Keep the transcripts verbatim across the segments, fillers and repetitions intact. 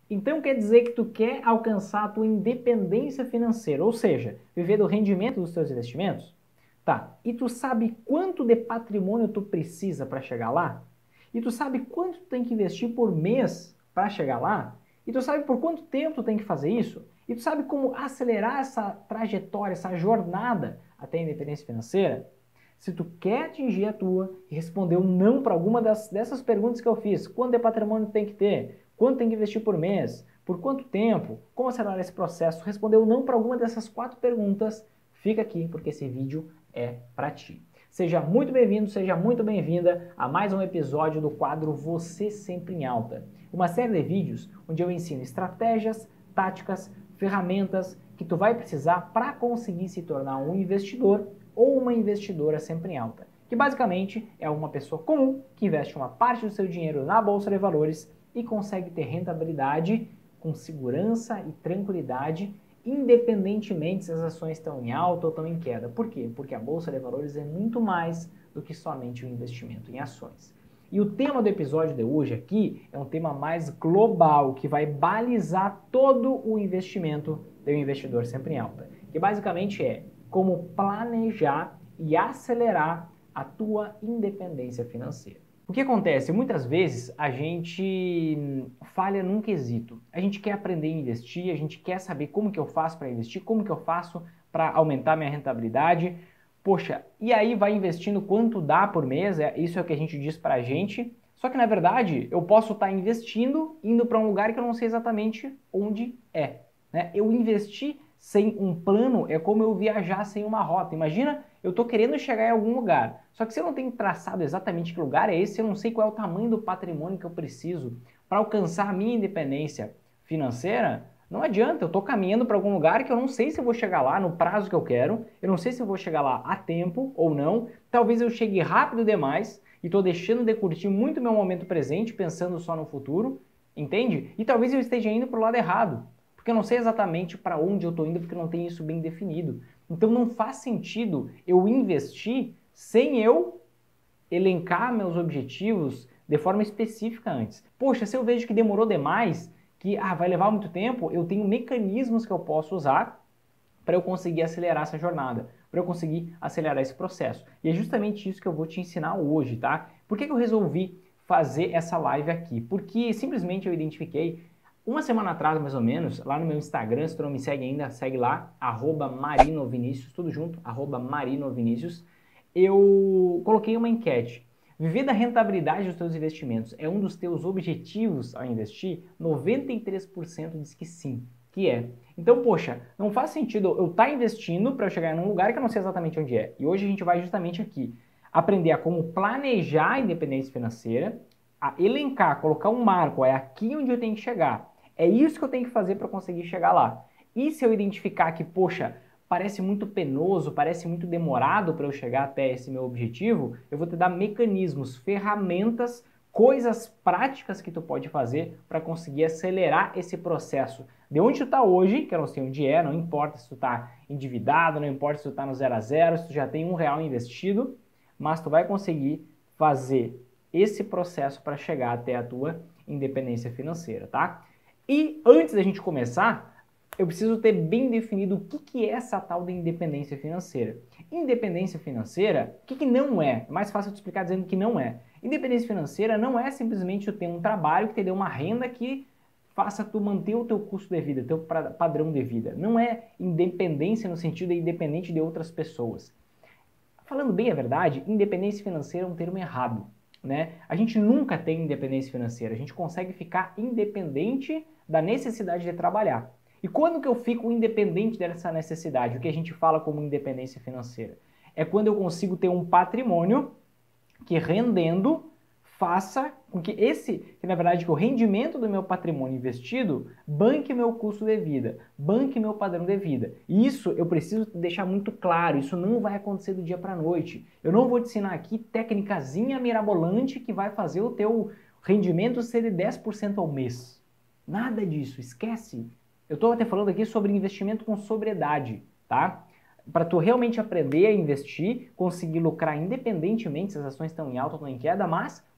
Então quer dizer que tu quer alcançar a tua independência financeira, ou seja, viver do rendimento dos teus investimentos? Tá, e tu sabe quanto de patrimônio tu precisa para chegar lá? E tu sabe quanto tu tem que investir por mês para chegar lá? E tu sabe por quanto tempo tu tem que fazer isso? E tu sabe como acelerar essa trajetória, essa jornada até a independência financeira? Se tu quer atingir a tua e respondeu não para alguma das, dessas perguntas que eu fiz, quanto de patrimônio tu tem que ter? Quanto tem que investir por mês? Por quanto tempo? Como acelerar esse processo? Respondeu não para alguma dessas quatro perguntas? Fica aqui porque esse vídeo é para ti. Seja muito bem-vindo, seja muito bem-vinda a mais um episódio do quadro Você Sempre em Alta. Uma série de vídeos onde eu ensino estratégias, táticas, ferramentas que tu vai precisar para conseguir se tornar um investidor ou uma investidora sempre em alta, que basicamente é uma pessoa comum que investe uma parte do seu dinheiro na bolsa de valores e consegue ter rentabilidade com segurança e tranquilidade, independentemente se as ações estão em alta ou estão em queda. Por quê? Porque a bolsa de valores é muito mais do que somente um investimento em ações. E o tema do episódio de hoje aqui é um tema mais global, que vai balizar todo o investimento do investidor sempre em alta, que basicamente é como planejar e acelerar a tua independência financeira. O que acontece? Muitas vezes a gente falha num quesito. A gente quer aprender a investir, a gente quer saber como que eu faço para investir, como que eu faço para aumentar minha rentabilidade. Poxa, e aí vai investindo quanto dá por mês, é, isso é o que a gente diz para a gente. Só que na verdade eu posso estar investindo, indo para um lugar que eu não sei exatamente onde é. Né? Eu investi sem um plano é como eu viajar sem uma rota. Imagina, eu estou querendo chegar em algum lugar, só que se eu não tenho traçado exatamente que lugar é esse, eu não sei qual é o tamanho do patrimônio que eu preciso para alcançar a minha independência financeira, não adianta, eu estou caminhando para algum lugar que eu não sei se eu vou chegar lá no prazo que eu quero, eu não sei se eu vou chegar lá a tempo ou não, talvez eu chegue rápido demais e estou deixando de curtir muito meu momento presente, pensando só no futuro, entende? E talvez eu esteja indo para o lado errado, porque eu não sei exatamente para onde eu estou indo, porque não tem isso bem definido. Então não faz sentido eu investir sem eu elencar meus objetivos de forma específica antes. Poxa, se eu vejo que demorou demais, que ah, vai levar muito tempo, eu tenho mecanismos que eu posso usar para eu conseguir acelerar essa jornada, para eu conseguir acelerar esse processo. E é justamente isso que eu vou te ensinar hoje, tá? Por que que eu resolvi fazer essa live aqui? Porque simplesmente eu identifiquei uma semana atrás, mais ou menos, lá no meu Instagram, se tu não me segue ainda, segue lá, arroba marinovinicius, tudo junto, arroba marinovinicius, eu coloquei uma enquete. Viver da rentabilidade dos teus investimentos é um dos teus objetivos ao investir? noventa e três por cento diz que sim, que é. Então, poxa, não faz sentido eu estar investindo para eu chegar num lugar que eu não sei exatamente onde é. E hoje a gente vai justamente aqui aprender a como planejar a independência financeira, a elencar, colocar um marco, é aqui onde eu tenho que chegar. É isso que eu tenho que fazer para conseguir chegar lá. E se eu identificar que, poxa, parece muito penoso, parece muito demorado para eu chegar até esse meu objetivo, eu vou te dar mecanismos, ferramentas, coisas práticas que tu pode fazer para conseguir acelerar esse processo. De onde tu está hoje, que eu não sei onde é, não importa se tu está endividado, não importa se tu está no zero a zero, se tu já tem um real investido, mas tu vai conseguir fazer esse processo para chegar até a tua independência financeira, tá? E antes da gente começar, eu preciso ter bem definido o que, que é essa tal de independência financeira. Independência financeira, o que, que não é? É mais fácil de explicar dizendo que não é. Independência financeira não é simplesmente tu ter um trabalho que te dê uma renda que faça tu manter o teu custo de vida, teu padrão de vida. Não é independência no sentido de independente de outras pessoas. Falando bem a verdade, independência financeira é um termo errado. Né? A gente nunca tem independência financeira, a gente consegue ficar independente da necessidade de trabalhar. E quando que eu fico independente dessa necessidade? O que a gente fala como independência financeira? É quando eu consigo ter um patrimônio que rendendo faça com que esse, que na verdade que o rendimento do meu patrimônio investido banque meu custo de vida, banque meu padrão de vida. E isso eu preciso deixar muito claro, isso não vai acontecer do dia para a noite. Eu não vou te ensinar aqui técnicazinha mirabolante que vai fazer o teu rendimento ser de dez por cento ao mês. Nada disso, esquece. Eu estou até falando aqui sobre investimento com sobriedade, tá? Para tu realmente aprender a investir, conseguir lucrar independentemente se as ações estão em alta ou estão em queda, mas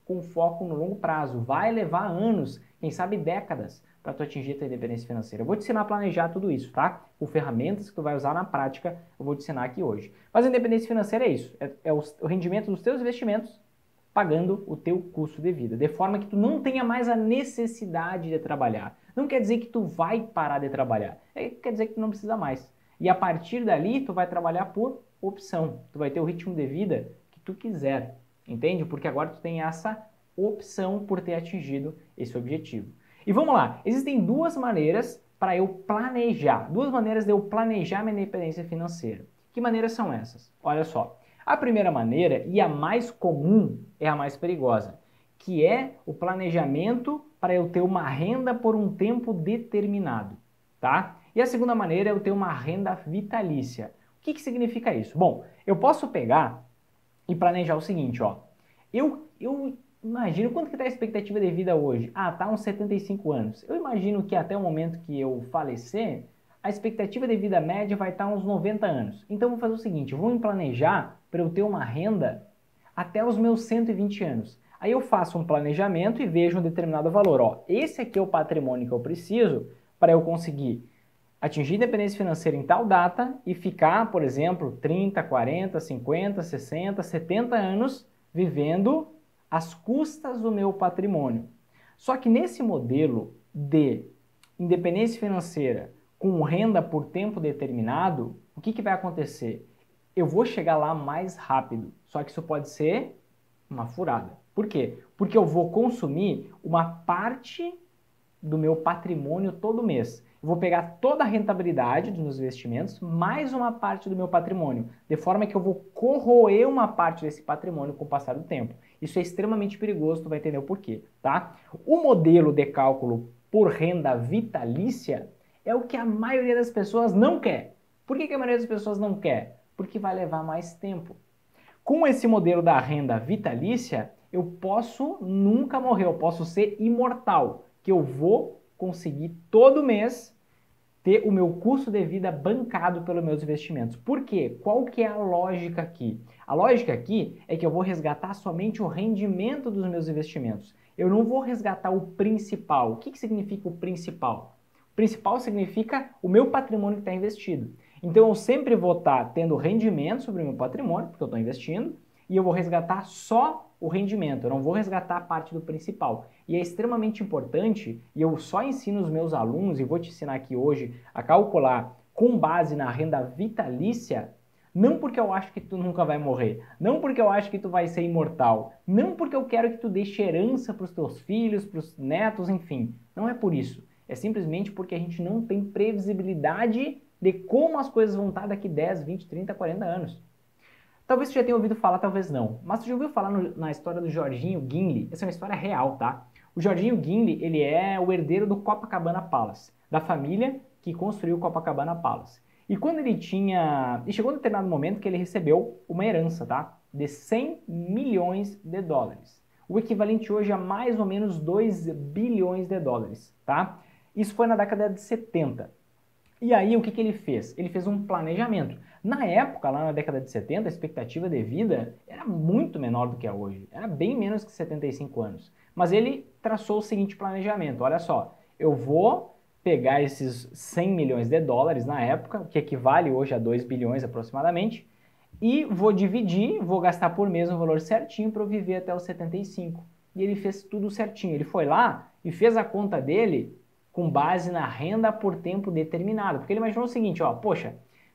com foco no longo prazo. Vai levar anos, quem sabe décadas, para tu atingir a tua independência financeira. Eu vou te ensinar a planejar tudo isso, tá? Com ferramentas que tu vai usar na prática, eu vou te ensinar aqui hoje. Mas a independência financeira é isso, é, é o, o rendimento dos teus investimentos pagando o teu custo de vida, de forma que tu não tenha mais a necessidade de trabalhar. Não quer dizer que tu vai parar de trabalhar, é, quer dizer que tu não precisa mais. E a partir dali, tu vai trabalhar por opção. Tu vai ter o ritmo de vida que tu quiser, entende? Porque agora tu tem essa opção por ter atingido esse objetivo. E vamos lá, existem duas maneiras para eu planejar, duas maneiras de eu planejar minha independência financeira. Que maneiras são essas? Olha só, a primeira maneira, e a mais comum, é a mais perigosa, que é o planejamento para eu ter uma renda por um tempo determinado, tá? E a segunda maneira é eu ter uma renda vitalícia. O que que significa isso? Bom, eu posso pegar e planejar o seguinte, ó. Eu, eu imagino, quanto que está a expectativa de vida hoje? Ah, tá uns setenta e cinco anos. Eu imagino que até o momento que eu falecer, a expectativa de vida média vai estar uns noventa anos. Então eu vou fazer o seguinte, eu vou me planejar para eu ter uma renda até os meus cento e vinte anos. Aí eu faço um planejamento e vejo um determinado valor. Ó, esse aqui é o patrimônio que eu preciso para eu conseguir atingir independência financeira em tal data e ficar, por exemplo, trinta, quarenta, cinquenta, sessenta, setenta anos vivendo às custas do meu patrimônio. Só que nesse modelo de independência financeira com renda por tempo determinado, o que que vai acontecer? Eu vou chegar lá mais rápido, só que isso pode ser uma furada. Por quê? Porque eu vou consumir uma parte do meu patrimônio todo mês. Eu vou pegar toda a rentabilidade dos meus investimentos, mais uma parte do meu patrimônio, de forma que eu vou corroer uma parte desse patrimônio com o passar do tempo. Isso é extremamente perigoso, tu vai entender o porquê, tá? O modelo de cálculo por renda vitalícia é o que a maioria das pessoas não quer. Por que que a maioria das pessoas não quer? Porque vai levar mais tempo. Com esse modelo da renda vitalícia, eu posso nunca morrer, eu posso ser imortal, que eu vou conseguir todo mês ter o meu custo de vida bancado pelos meus investimentos. Por quê? Qual que é a lógica aqui? A lógica aqui é que eu vou resgatar somente o rendimento dos meus investimentos. Eu não vou resgatar o principal. O que que significa o principal? O principal significa o meu patrimônio que está investido. Então eu sempre vou estar tendo rendimento sobre o meu patrimônio, porque eu estou investindo, e eu vou resgatar só o rendimento, eu não vou resgatar a parte do principal. E é extremamente importante, e eu só ensino os meus alunos, e vou te ensinar aqui hoje, a calcular com base na renda vitalícia, não porque eu acho que tu nunca vai morrer, não porque eu acho que tu vai ser imortal, não porque eu quero que tu deixe herança para os teus filhos, para os netos, enfim. Não é por isso. É simplesmente porque a gente não tem previsibilidade de como as coisas vão estar daqui dez, vinte, trinta, quarenta anos. Talvez você já tenha ouvido falar, talvez não. Mas você já ouviu falar no, na história do Jorginho Gimli? Essa é uma história real, tá? O Jorginho Gimli, ele é o herdeiro do Copacabana Palace, da família que construiu o Copacabana Palace. E quando ele tinha... E chegou um determinado momento que ele recebeu uma herança, tá? De cem milhões de dólares. O equivalente hoje a mais ou menos dois bilhões de dólares, tá? Isso foi na década de setenta. E aí, o que que ele fez? Ele fez um planejamento. Na época, lá na década de setenta, a expectativa de vida era muito menor do que é hoje. Era bem menos que setenta e cinco anos. Mas ele traçou o seguinte planejamento. Olha só, eu vou pegar esses cem milhões de dólares na época, que equivale hoje a dois bilhões aproximadamente, e vou dividir, vou gastar por mês um valor certinho para eu viver até os setenta e cinco. E ele fez tudo certinho. Ele foi lá e fez a conta dele com base na renda por tempo determinado. Porque ele imaginou o seguinte, ó, poxa,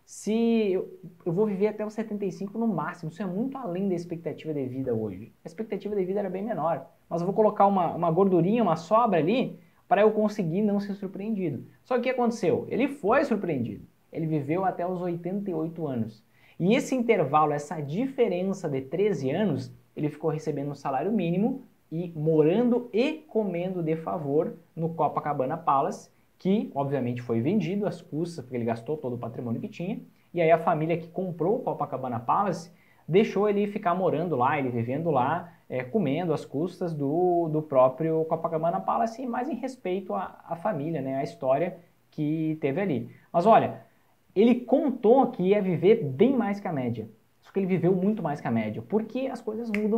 se eu, eu vou viver até os setenta e cinco no máximo, isso é muito além da expectativa de vida hoje. A expectativa de vida era bem menor, mas eu vou colocar uma, uma gordurinha, uma sobra ali, para eu conseguir não ser surpreendido. Só que o que aconteceu? Ele foi surpreendido. Ele viveu até os oitenta e oito anos. E esse intervalo, essa diferença de treze anos, ele ficou recebendo um salário mínimo e morando e comendo de favor no Copacabana Palace, que obviamente foi vendido às custas, porque ele gastou todo o patrimônio que tinha, e aí a família que comprou o Copacabana Palace deixou ele ficar morando lá, ele vivendo lá, é, comendo às custas do, do próprio Copacabana Palace, mas em respeito à, à família, né, à história que teve ali. Mas olha, ele contou que ia viver bem mais que a média, só que ele viveu muito mais que a média, porque as coisas mudam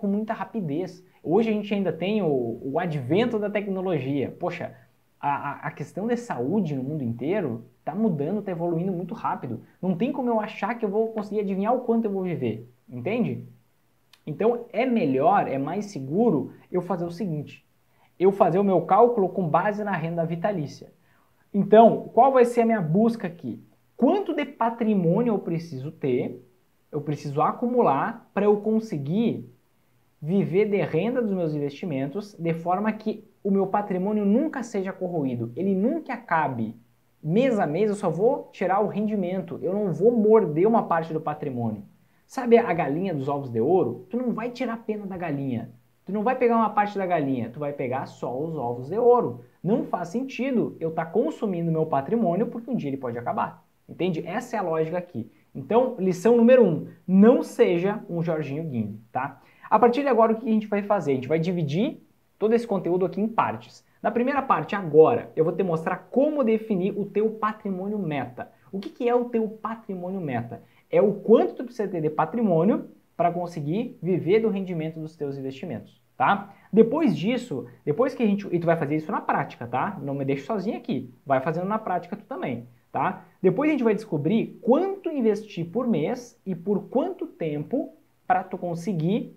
com muita rapidez. Hoje a gente ainda tem o, o advento da tecnologia. Poxa, a, a questão da saúde no mundo inteiro está mudando, está evoluindo muito rápido. Não tem como eu achar que eu vou conseguir adivinhar o quanto eu vou viver, entende? Então é melhor, é mais seguro eu fazer o seguinte, eu fazer o meu cálculo com base na renda vitalícia. Então, qual vai ser a minha busca aqui? Quanto de patrimônio eu preciso ter, eu preciso acumular para eu conseguir viver de renda dos meus investimentos de forma que o meu patrimônio nunca seja corroído, ele nunca acabe. Mês a mês eu só vou tirar o rendimento, eu não vou morder uma parte do patrimônio. Sabe a galinha dos ovos de ouro? Tu não vai tirar a pena da galinha, tu não vai pegar uma parte da galinha, tu vai pegar só os ovos de ouro. Não faz sentido eu estar tá consumindo meu patrimônio porque um dia ele pode acabar, entende? Essa é a lógica aqui. Então, lição número um, não seja um Jorginho Guine, tá? A partir de agora, o que a gente vai fazer? A gente vai dividir todo esse conteúdo aqui em partes. Na primeira parte, agora, eu vou te mostrar como definir o teu patrimônio meta. O que, que é o teu patrimônio meta? É o quanto tu precisa ter de patrimônio para conseguir viver do rendimento dos teus investimentos, tá? Depois disso, depois que a gente... E tu vai fazer isso na prática, tá? Não me deixe sozinho aqui. Vai fazendo na prática tu também, tá? Depois a gente vai descobrir quanto investir por mês e por quanto tempo para tu conseguir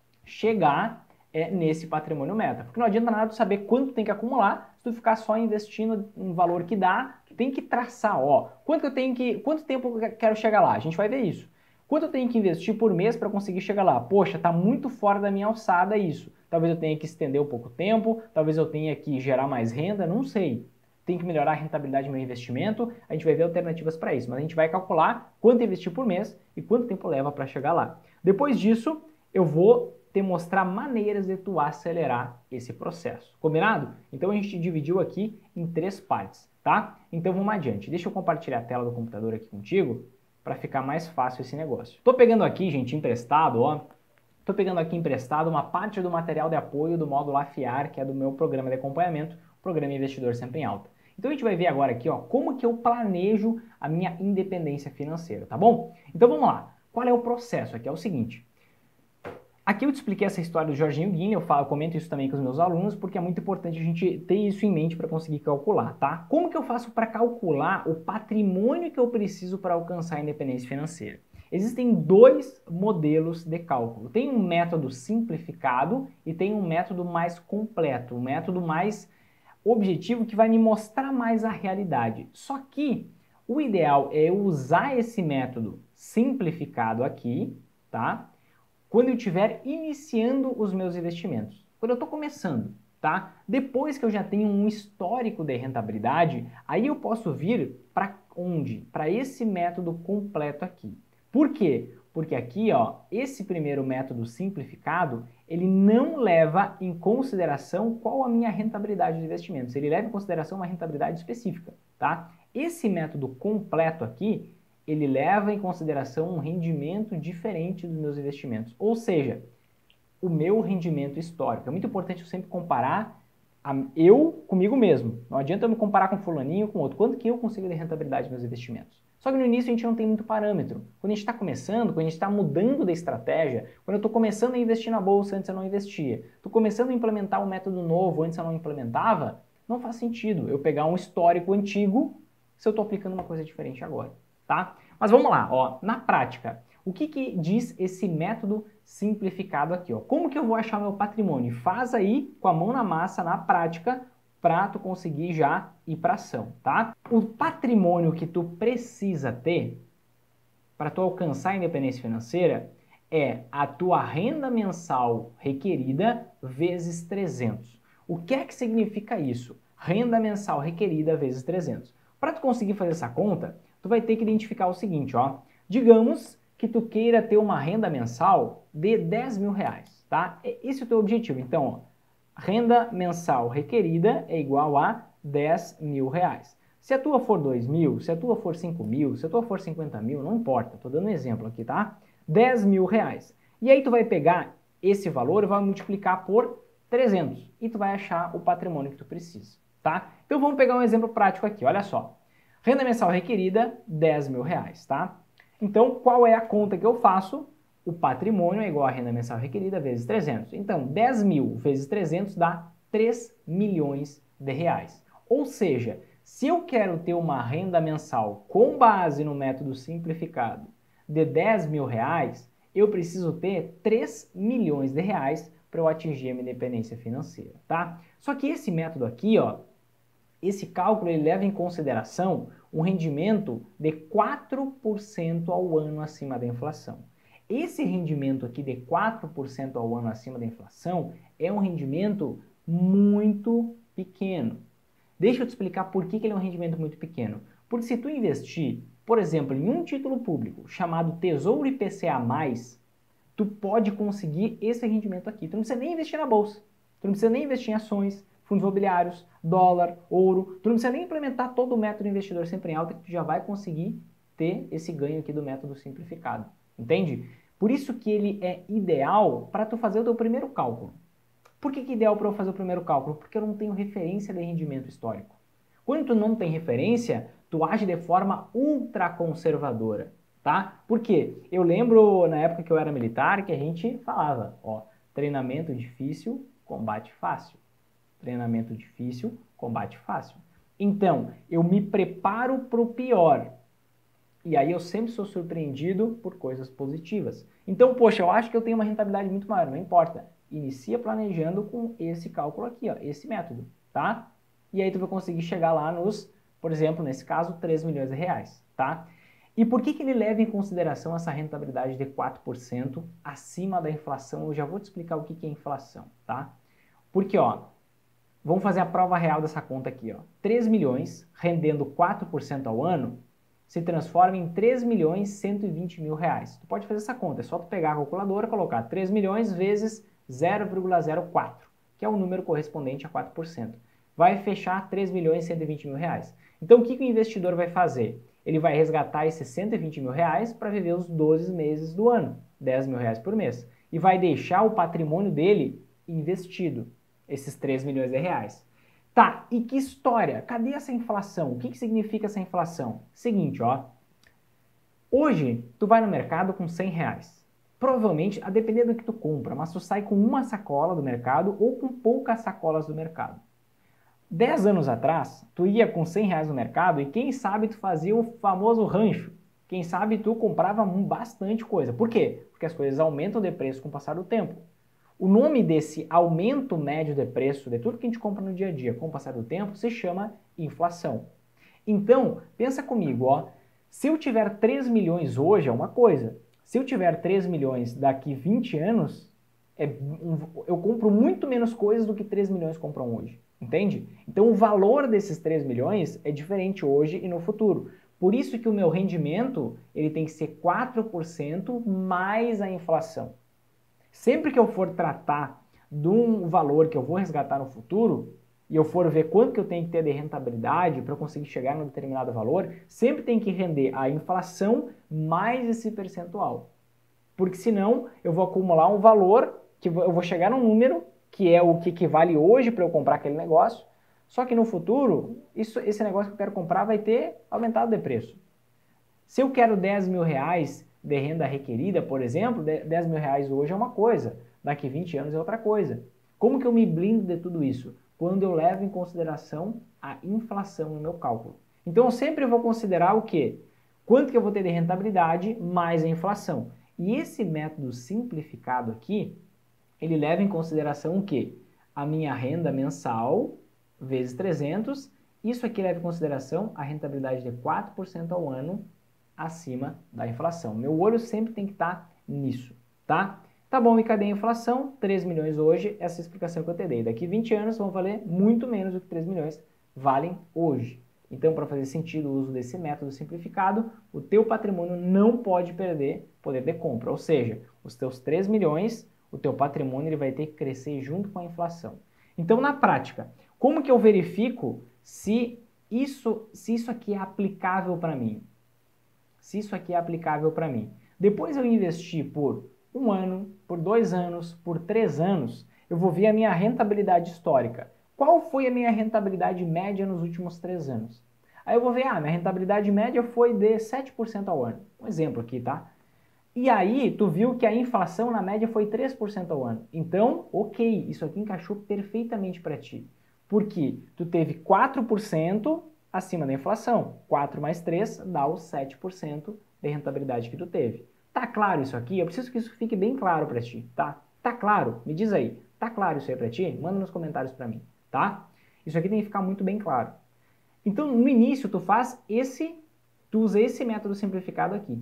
chegar é, nesse patrimônio meta. Porque não adianta nada tu saber quanto tem que acumular se tu ficar só investindo um valor que dá, tu tem que traçar, ó, quanto eu tenho que, quanto tempo eu quero chegar lá? A gente vai ver isso. Quanto eu tenho que investir por mês para conseguir chegar lá? Poxa, tá muito fora da minha alçada isso. Talvez eu tenha que estender um pouco o tempo, talvez eu tenha que gerar mais renda, não sei. Tem que melhorar a rentabilidade do meu investimento, a gente vai ver alternativas para isso, mas a gente vai calcular quanto investir por mês e quanto tempo leva para chegar lá. Depois disso, eu vou te mostrar maneiras de tu acelerar esse processo. Combinado? Então a gente dividiu aqui em três partes, tá? Então vamos adiante. Deixa eu compartilhar a tela do computador aqui contigo para ficar mais fácil esse negócio. Tô pegando aqui, gente, emprestado, ó. Tô pegando aqui emprestado uma parte do material de apoio do módulo Afiar, que é do meu programa de acompanhamento, Programa Investidor Sempre em Alta. Então a gente vai ver agora aqui, ó, como que eu planejo a minha independência financeira, tá bom? Então vamos lá. Qual é o processo aqui? É o seguinte. Aqui eu te expliquei essa história do Jorginho Guine, eu, falo, eu comento isso também com os meus alunos, porque é muito importante a gente ter isso em mente para conseguir calcular, tá? Como que eu faço para calcular o patrimônio que eu preciso para alcançar a independência financeira? Existem dois modelos de cálculo. Tem um método simplificado e tem um método mais completo, um método mais objetivo que vai me mostrar mais a realidade. Só que o ideal é eu usar esse método simplificado aqui, tá? Quando eu estiver iniciando os meus investimentos, quando eu estou começando, tá? Depois que eu já tenho um histórico de rentabilidade, aí eu posso vir para onde? Para esse método completo aqui. Por quê? Porque aqui, ó, esse primeiro método simplificado, ele não leva em consideração qual a minha rentabilidade de investimentos, ele leva em consideração uma rentabilidade específica, tá? Esse método completo aqui, ele leva em consideração um rendimento diferente dos meus investimentos. Ou seja, o meu rendimento histórico. É muito importante eu sempre comparar a, eu comigo mesmo. Não adianta eu me comparar com fulaninho ou com outro. Quanto que eu consigo de rentabilidade dos meus investimentos? Só que no início a gente não tem muito parâmetro. Quando a gente está começando, quando a gente está mudando da estratégia, quando eu estou começando a investir na bolsa, antes eu não investia. Estou começando a implementar um método novo, antes eu não implementava, não faz sentido eu pegar um histórico antigo se eu estou aplicando uma coisa diferente agora. Tá? Mas vamos lá, ó, na prática, o que, que diz esse método simplificado aqui? Ó? Como que eu vou achar meu patrimônio? Faz aí com a mão na massa, na prática, para tu conseguir já ir para ação, tá? O patrimônio que tu precisa ter para tu alcançar a independência financeira é a tua renda mensal requerida vezes trezentos. O que é que significa isso? Renda mensal requerida vezes trezentos. Para tu conseguir fazer essa conta, tu vai ter que identificar o seguinte, ó. Digamos que tu queira ter uma renda mensal de dez mil reais, tá? Esse é o teu objetivo. Então, ó, renda mensal requerida é igual a dez mil reais. Se a tua for dois mil, se a tua for cinco mil, se a tua for cinquenta mil, não importa, tô dando um exemplo aqui, tá? dez mil reais. E aí tu vai pegar esse valor e vai multiplicar por trezentos e tu vai achar o patrimônio que tu precisa, tá? Então vamos pegar um exemplo prático aqui, olha só. Renda mensal requerida, dez mil reais, tá? Então, qual é a conta que eu faço O patrimônio é igual à renda mensal requerida vezes trezentos. Então, dez mil vezes trezentos dá três milhões de reais. Ou seja, se eu quero ter uma renda mensal com base no método simplificado de dez mil reais, eu preciso ter três milhões de reais para eu atingir a minha independência financeira, tá? Só que esse método aqui, ó, esse cálculo ele leva em consideração um rendimento de quatro por cento ao ano acima da inflação. Esse rendimento aqui de quatro por cento ao ano acima da inflação é um rendimento muito pequeno. Deixa eu te explicar por que ele é um rendimento muito pequeno. Porque se tu investir, por exemplo, em um título público chamado Tesouro I P C A mais, tu pode conseguir esse rendimento aqui. Tu não precisa nem investir na bolsa. Tu não precisa nem investir em ações, fundos imobiliários, dólar, ouro. Tu não precisa nem implementar todo o método investidor sempre em alta que tu já vai conseguir ter esse ganho aqui do método simplificado. Entende? Por isso que ele é ideal para tu fazer o teu primeiro cálculo. Por que que é ideal para eu fazer o primeiro cálculo? Porque eu não tenho referência de rendimento histórico. Quando tu não tem referência, tu age de forma ultra conservadora, tá? Por quê? Eu lembro na época que eu era militar que a gente falava, ó, treinamento difícil, combate fácil. Treinamento difícil, combate fácil. Então, eu me preparo para o pior. E aí eu sempre sou surpreendido por coisas positivas. Então, poxa, eu acho que eu tenho uma rentabilidade muito maior, não importa. Inicia planejando com esse cálculo aqui, ó, esse método, tá? E aí tu vai conseguir chegar lá nos, por exemplo, nesse caso, três milhões de reais, tá? E por que que ele leva em consideração essa rentabilidade de quatro por cento acima da inflação? Eu já vou te explicar o que que é inflação, tá? Porque, ó, vamos fazer a prova real dessa conta aqui, ó. três milhões rendendo quatro por cento ao ano se transforma em três milhões cento e vinte mil reais. Tu pode fazer essa conta, é só tu pegar a calculadora e colocar três milhões vezes zero vírgula zero quatro, que é o número correspondente a quatro por cento. Vai fechar três milhões cento e vinte mil reais. Então o que que o investidor vai fazer? Ele vai resgatar esses cento e vinte mil reais para viver os doze meses do ano, dez mil reais por mês. E vai deixar o patrimônio dele investido, esses três milhões de reais. Tá, e que história? Cadê essa inflação? O que que significa essa inflação? Seguinte, ó. Hoje, tu vai no mercado com cem reais. Provavelmente, a depender do que tu compra, mas tu sai com uma sacola do mercado ou com poucas sacolas do mercado. Dez anos atrás, tu ia com cem reais no mercado e quem sabe tu fazia o famoso rancho. Quem sabe tu comprava bastante coisa. Por quê? Porque as coisas aumentam de preço com o passar do tempo. O nome desse aumento médio de preço de tudo que a gente compra no dia a dia com o passar do tempo se chama inflação. Então, pensa comigo, ó, se eu tiver três milhões hoje é uma coisa, se eu tiver três milhões daqui vinte anos, é, eu compro muito menos coisas do que três milhões compram hoje, entende? Então o valor desses três milhões é diferente hoje e no futuro. Por isso que o meu rendimento ele tem que ser quatro por cento mais a inflação. Sempre que eu for tratar de um valor que eu vou resgatar no futuro, e eu for ver quanto que eu tenho que ter de rentabilidade para conseguir chegar num determinado valor, sempre tem que render a inflação mais esse percentual. Porque senão eu vou acumular um valor, que eu vou chegar num número, que é o que equivale hoje para eu comprar aquele negócio, só que no futuro, isso, esse negócio que eu quero comprar vai ter aumentado de preço. Se eu quero dez mil reais de renda requerida, por exemplo, dez mil reais hoje é uma coisa, daqui vinte anos é outra coisa. Como que eu me blindo de tudo isso? Quando eu levo em consideração a inflação no meu cálculo. Então eu sempre vou considerar o quê? Quanto que eu vou ter de rentabilidade mais a inflação. E esse método simplificado aqui, ele leva em consideração o quê? A minha renda mensal vezes trezentos, isso aqui leva em consideração a rentabilidade de quatro por cento ao ano acima da inflação. Meu olho sempre tem que estar nisso, tá? Tá bom, e cadê a inflação? três milhões hoje, essa explicação que eu te dei. Daqui vinte anos vão valer muito menos do que três milhões valem hoje. Então, para fazer sentido o uso desse método simplificado, o teu patrimônio não pode perder poder de compra. Ou seja, os teus três milhões, o teu patrimônio ele vai ter que crescer junto com a inflação. Então, na prática, como que eu verifico se isso, se isso aqui é aplicável para mim? Se isso aqui é aplicável para mim. Depois eu investir por um ano, por dois anos, por três anos, eu vou ver a minha rentabilidade histórica. Qual foi a minha rentabilidade média nos últimos três anos? Aí eu vou ver, ah, minha rentabilidade média foi de sete por cento ao ano. Um exemplo aqui, tá? E aí, tu viu que a inflação na média foi três por cento ao ano. Então, ok, isso aqui encaixou perfeitamente para ti. Porque tu teve quatro por cento acima da inflação. quatro mais três dá os sete por cento de rentabilidade que tu teve. Tá claro isso aqui? Eu preciso que isso fique bem claro para ti, tá? Tá claro? Me diz aí. Tá claro isso aí para ti? Manda nos comentários para mim, tá? Isso aqui tem que ficar muito bem claro. Então, no início, tu faz esse, tu usa esse método simplificado aqui.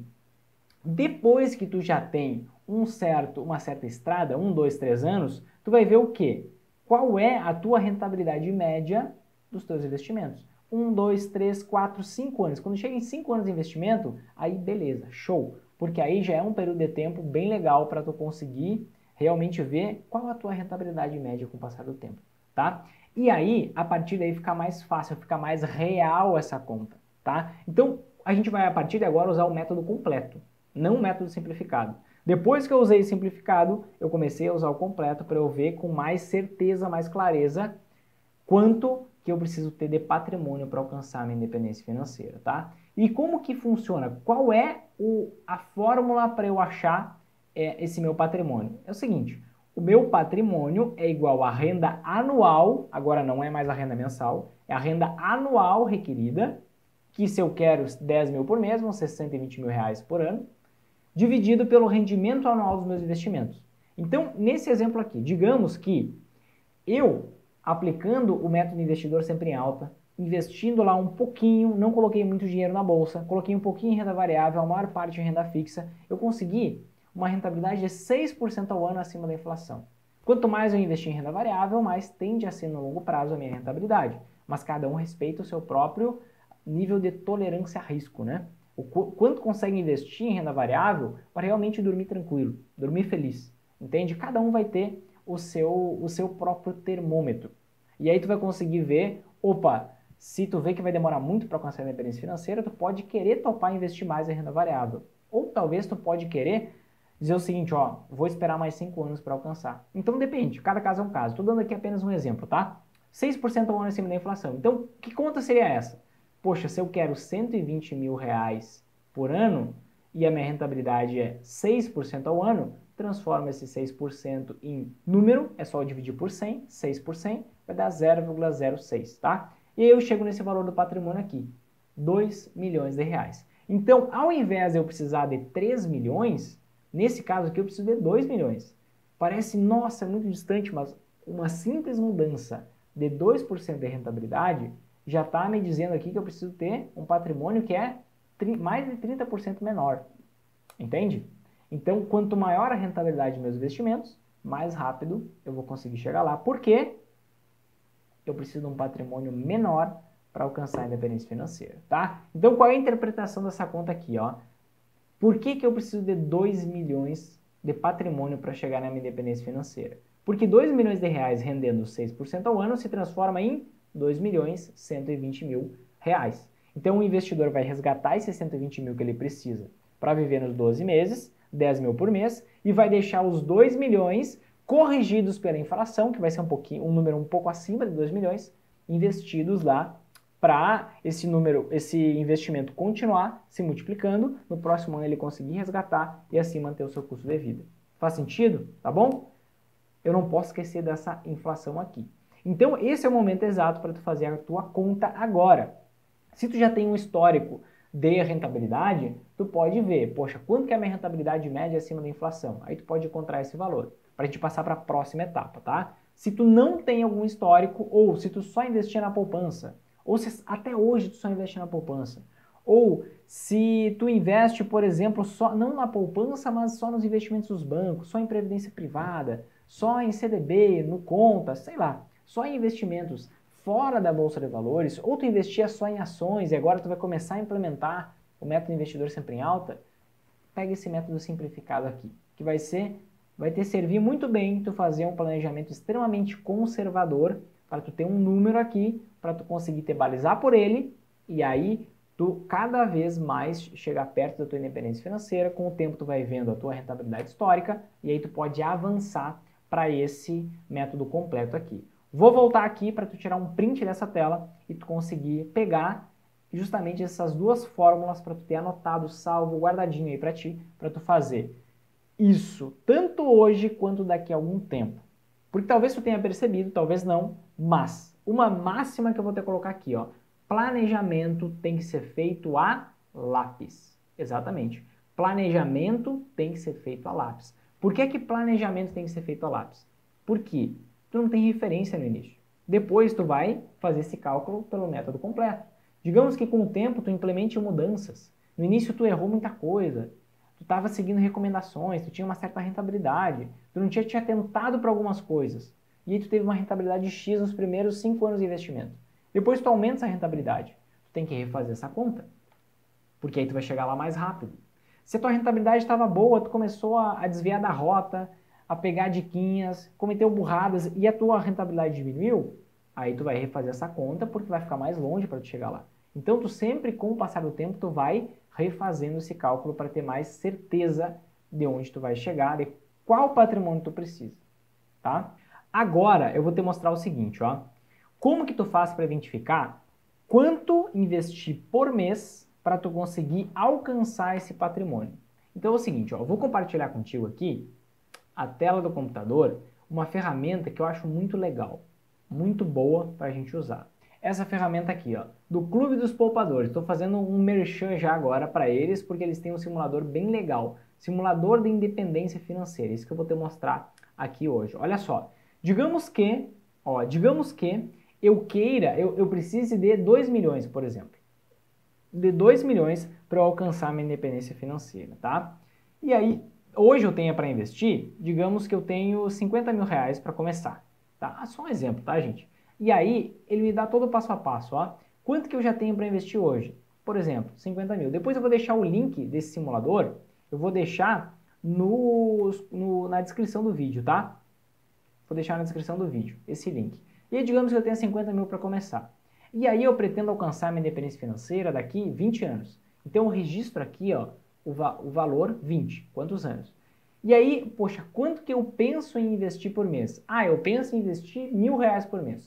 Depois que tu já tem um certo, uma certa estrada, um, dois, três anos, tu vai ver o quê? Qual é a tua rentabilidade média dos teus investimentos? Um, dois, três, quatro, cinco anos. Quando chega em cinco anos de investimento, aí beleza, show. Porque aí já é um período de tempo bem legal para tu conseguir realmente ver qual a tua rentabilidade média com o passar do tempo, tá? E aí, a partir daí fica mais fácil, fica mais real essa conta, tá? Então, a gente vai a partir de agora usar o método completo, não o método simplificado. Depois que eu usei simplificado, eu comecei a usar o completo para eu ver com mais certeza, mais clareza, quanto que eu preciso ter de patrimônio para alcançar a minha independência financeira, tá? E como que funciona? Qual é o, a fórmula para eu achar é, esse meu patrimônio? É o seguinte, o meu patrimônio é igual à renda anual, agora não é mais a renda mensal, é a renda anual requerida, que se eu quero dez mil por mês, vão ser cento e vinte mil reais por ano, dividido pelo rendimento anual dos meus investimentos. Então, nesse exemplo aqui, digamos que eu, aplicando o método investidor sempre em alta, investindo lá um pouquinho, não coloquei muito dinheiro na bolsa, coloquei um pouquinho em renda variável, a maior parte em renda fixa, eu consegui uma rentabilidade de seis por cento ao ano acima da inflação. Quanto mais eu investir em renda variável, mais tende a ser no longo prazo a minha rentabilidade. Mas cada um respeita o seu próprio nível de tolerância a risco, né? O qu quanto consegue investir em renda variável para realmente dormir tranquilo, dormir feliz, entende? Cada um vai ter o seu, o seu próprio termômetro. E aí tu vai conseguir ver, opa, se tu vê que vai demorar muito para alcançar a independência financeira, tu pode querer topar investir mais em renda variável. Ou talvez tu pode querer dizer o seguinte, ó, vou esperar mais cinco anos para alcançar. Então depende, cada caso é um caso. Estou dando aqui apenas um exemplo, tá? seis por cento ao ano acima da inflação. Então, que conta seria essa? Poxa, se eu quero cento e vinte mil reais por ano e a minha rentabilidade é seis por cento ao ano, transforma esse seis por cento em número, é só dividir por cem, seis por cem, vai dar zero vírgula zero seis, tá? E aí eu chego nesse valor do patrimônio aqui, dois milhões de reais. Então, ao invés de eu precisar de três milhões, nesse caso aqui eu preciso de dois milhões. Parece, nossa, é muito distante, mas uma simples mudança de dois por cento de rentabilidade já está me dizendo aqui que eu preciso ter um patrimônio que é mais de trinta por cento menor. Entende? Então, quanto maior a rentabilidade dos meus investimentos, mais rápido eu vou conseguir chegar lá. Por quê? Eu preciso de um patrimônio menor para alcançar a independência financeira, tá? Então, qual é a interpretação dessa conta aqui, ó? Por que que eu preciso de dois milhões de patrimônio para chegar na minha independência financeira? Porque dois milhões de reais rendendo seis por cento ao ano se transforma em dois milhões cento e vinte mil reais. Então, o investidor vai resgatar esses cento e vinte mil que ele precisa para viver nos doze meses, dez mil por mês, e vai deixar os dois milhões corrigidos pela inflação, que vai ser um, pouquinho, um número um pouco acima de dois milhões, investidos lá para esse número, esse investimento continuar se multiplicando, no próximo ano ele conseguir resgatar e assim manter o seu custo de vida. Faz sentido? Tá bom? Eu não posso esquecer dessa inflação aqui. Então, esse é o momento exato para tu fazer a tua conta agora. Se tu já tem um histórico de rentabilidade, tu pode ver, poxa, quanto que é a minha rentabilidade média acima da inflação? Aí tu pode encontrar esse valor, para a gente passar para a próxima etapa, tá? Se tu não tem algum histórico, ou se tu só investir na poupança, ou se até hoje tu só investe na poupança, ou se tu investe, por exemplo, só, não na poupança, mas só nos investimentos dos bancos, só em previdência privada, só em C D B, no conta, sei lá, só em investimentos fora da Bolsa de Valores, ou tu investia só em ações e agora tu vai começar a implementar o método investidor sempre em alta, pega esse método simplificado aqui, que vai ser, vai te servir muito bem tu fazer um planejamento extremamente conservador, para tu ter um número aqui, para tu conseguir te balizar por ele, e aí tu cada vez mais chegar perto da tua independência financeira, com o tempo tu vai vendo a tua rentabilidade histórica, e aí tu pode avançar para esse método completo aqui. Vou voltar aqui para tu tirar um print dessa tela e tu conseguir pegar justamente essas duas fórmulas para tu ter anotado, salvo, guardadinho aí para ti, para tu fazer isso tanto hoje quanto daqui a algum tempo. Porque talvez tu tenha percebido, talvez não, mas uma máxima que eu vou ter que colocar aqui, ó, planejamento tem que ser feito a lápis. Exatamente. Planejamento tem que ser feito a lápis. Por que que planejamento tem que ser feito a lápis? Porque tu não tem referência no início. Depois tu vai fazer esse cálculo pelo método completo. Digamos que com o tempo tu implemente mudanças. No início tu errou muita coisa. Tu estava seguindo recomendações, tu tinha uma certa rentabilidade, tu não tinha te atentado para algumas coisas. E aí tu teve uma rentabilidade X nos primeiros cinco anos de investimento. Depois tu aumenta essa rentabilidade. Tu tem que refazer essa conta. Porque aí tu vai chegar lá mais rápido. Se a tua rentabilidade estava boa, tu começou a, a desviar da rota, a pegar diquinhas, cometeu burradas e a tua rentabilidade diminuiu, aí tu vai refazer essa conta porque vai ficar mais longe para tu chegar lá. Então tu sempre, com o passar do tempo, tu vai refazendo esse cálculo para ter mais certeza de onde tu vai chegar, de qual patrimônio tu precisa, tá? Agora eu vou te mostrar o seguinte, ó. Como que tu faz para identificar quanto investir por mês para tu conseguir alcançar esse patrimônio? Então é o seguinte, ó, eu vou compartilhar contigo aqui a tela do computador, uma ferramenta que eu acho muito legal, muito boa para a gente usar. Essa ferramenta aqui, ó, do Clube dos Poupadores. Estou fazendo um merchan já agora para eles, porque eles têm um simulador bem legal. Simulador de independência financeira. Isso que eu vou te mostrar aqui hoje. Olha só. Digamos que, ó, digamos que eu queira, eu, eu precise de dois milhões, por exemplo. De dois milhões para eu alcançar minha independência financeira, tá? E aí, hoje eu tenho para investir, digamos que eu tenho cinquenta mil reais para começar. Tá? Só um exemplo, tá, gente? E aí, ele me dá todo o passo a passo, ó. Quanto que eu já tenho para investir hoje? Por exemplo, cinquenta mil. Depois eu vou deixar o link desse simulador, eu vou deixar no, no, na descrição do vídeo, tá? Vou deixar na descrição do vídeo, esse link. E aí, digamos que eu tenho cinquenta mil para começar. E aí eu pretendo alcançar minha independência financeira daqui vinte anos. Então eu registro aqui, ó, o, va o valor vinte. Quantos anos? E aí, poxa, quanto que eu penso em investir por mês? Ah, eu penso em investir mil reais por mês.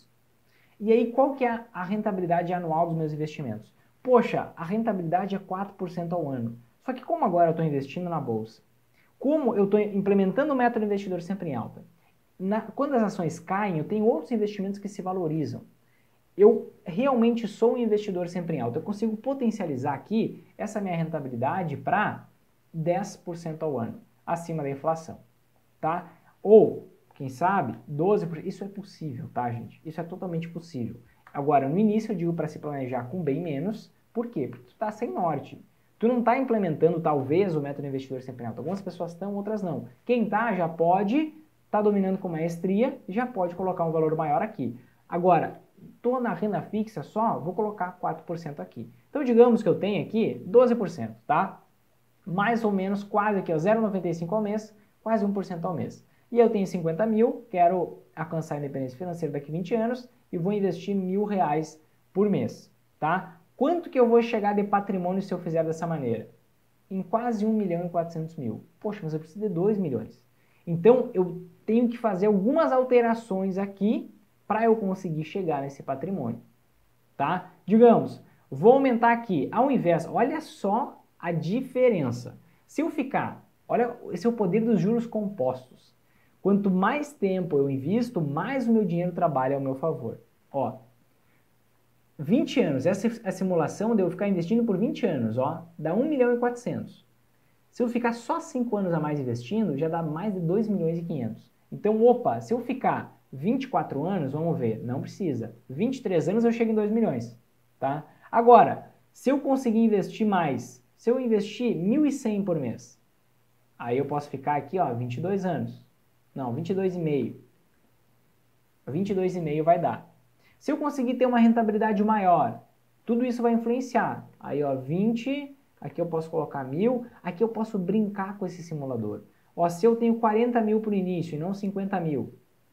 E aí, qual que é a rentabilidade anual dos meus investimentos? Poxa, a rentabilidade é quatro por cento ao ano. Só que como agora eu estou investindo na bolsa, como eu estou implementando o método investidor sempre em alta, na, quando as ações caem, eu tenho outros investimentos que se valorizam. Eu realmente sou um investidor sempre em alta. Eu consigo potencializar aqui essa minha rentabilidade para dez por cento ao ano, acima da inflação, tá? Ou, quem sabe, doze por cento. Isso é possível, tá, gente? Isso é totalmente possível. Agora, no início eu digo para se planejar com bem menos. Por quê? Porque tu está sem norte. Tu não está implementando, talvez, o método investidor sempre em alta. Algumas pessoas estão, outras não. Quem está já pode, está dominando com maestria, já pode colocar um valor maior aqui. Agora, estou na renda fixa só, vou colocar quatro por cento aqui. Então, digamos que eu tenho aqui doze por cento, tá? Mais ou menos, quase aqui, zero vírgula noventa e cinco ao mês, quase um por cento ao mês. E eu tenho cinquenta mil, quero alcançar a independência financeira daqui a vinte anos e vou investir mil reais por mês, tá? Quanto que eu vou chegar de patrimônio se eu fizer dessa maneira? Em quase um milhão e quatrocentos mil. Poxa, mas eu preciso de dois milhões. Então, eu tenho que fazer algumas alterações aqui para eu conseguir chegar nesse patrimônio, tá? Digamos, vou aumentar aqui, ao invés, olha só a diferença. Se eu ficar, olha, esse é o poder dos juros compostos. Quanto mais tempo eu invisto, mais o meu dinheiro trabalha ao meu favor. Ó, vinte anos, essa é a simulação de eu ficar investindo por vinte anos, ó, dá um milhão e quatrocentos. Se eu ficar só cinco anos a mais investindo, já dá mais de dois milhões e quinhentos. Então, opa, se eu ficar vinte e quatro anos, vamos ver, não precisa. vinte e três anos eu chego em dois milhões, tá? Agora, se eu conseguir investir mais, se eu investir mil e cem por mês, aí eu posso ficar aqui, ó, vinte e dois anos. Não, vinte e dois e meio. vinte e dois e meio vai dar. Se eu conseguir ter uma rentabilidade maior, tudo isso vai influenciar. Aí, ó, vinte, aqui eu posso colocar mil, aqui eu posso brincar com esse simulador. Ó, se eu tenho quarenta mil por início e não cinquenta mil,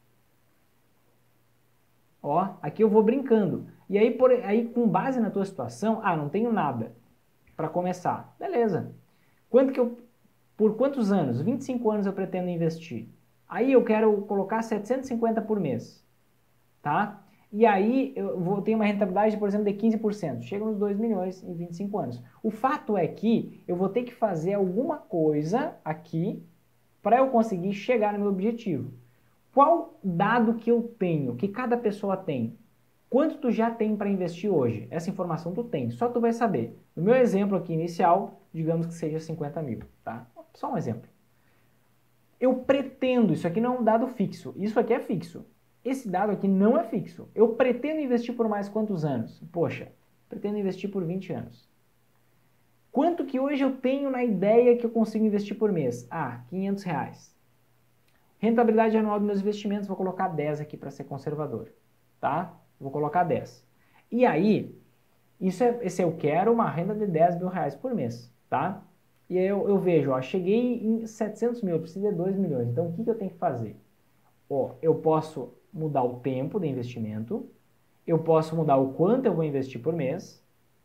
ó, aqui eu vou brincando. E aí, por, aí, com base na tua situação, ah, não tenho nada para começar. Beleza. Quanto que eu, por quantos anos? vinte e cinco anos eu pretendo investir. Aí eu quero colocar setecentos e cinquenta por mês, tá? e aí eu vou ter uma rentabilidade, por exemplo, de quinze por cento. Chega nos dois milhões em vinte e cinco anos. O fato é que eu vou ter que fazer alguma coisa aqui para eu conseguir chegar no meu objetivo. Qual dado que eu tenho, que cada pessoa tem? Quanto tu já tem para investir hoje? Essa informação tu tem, só tu vai saber. No meu exemplo aqui inicial, digamos que seja cinquenta mil, tá? Só um exemplo. Eu pretendo, isso aqui não é um dado fixo, isso aqui é fixo. Esse dado aqui não é fixo. Eu pretendo investir por mais quantos anos? Poxa, pretendo investir por vinte anos. Quanto que hoje eu tenho na ideia que eu consigo investir por mês? Ah, quinhentos reais. Rentabilidade anual dos meus investimentos, vou colocar dez aqui para ser conservador, tá? Vou colocar dez. E aí, isso é, esse eu quero uma renda de dez mil reais por mês, tá? E aí eu, eu vejo, ó, cheguei em setecentos mil, eu preciso de dois milhões. Então, o que, que eu tenho que fazer? Ó, eu posso mudar o tempo de investimento, eu posso mudar o quanto eu vou investir por mês.